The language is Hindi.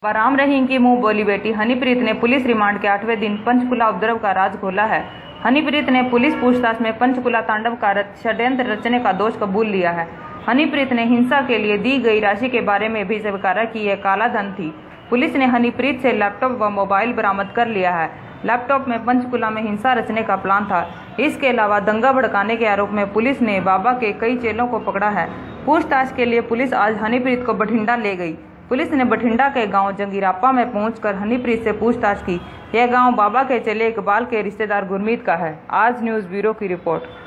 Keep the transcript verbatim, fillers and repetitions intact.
राम रहीम की मुंह बोली बेटी हनीप्रीत ने पुलिस रिमांड के आठवें दिन पंचकुला उपद्रव का राज खोला है। हनीप्रीत ने पुलिस पूछताछ में पंचकुला तांडव का षड्यंत्र रचने का दोष कबूल लिया है। हनीप्रीत ने हिंसा के लिए दी गई राशि के बारे में भी स्वीकार की यह काला धन थी। पुलिस ने हनीप्रीत से लैपटॉप व मोबाइल बरामद कर लिया है। लैपटॉप में पंचकुला में हिंसा रचने का प्लान था। इसके अलावा दंगा भड़काने के आरोप में पुलिस ने बाबा के कई चेलों को पकड़ा है। पूछताछ के लिए पुलिस आज हनीप्रीत को बठिंडा ले गई। पुलिस ने बठिंडा के गांव जंगीरापा में पहुंचकर हनीप्रीत से पूछताछ की। यह गांव बाबा के चेले इकबाल के रिश्तेदार गुरमीत का है। आज न्यूज़ ब्यूरो की रिपोर्ट।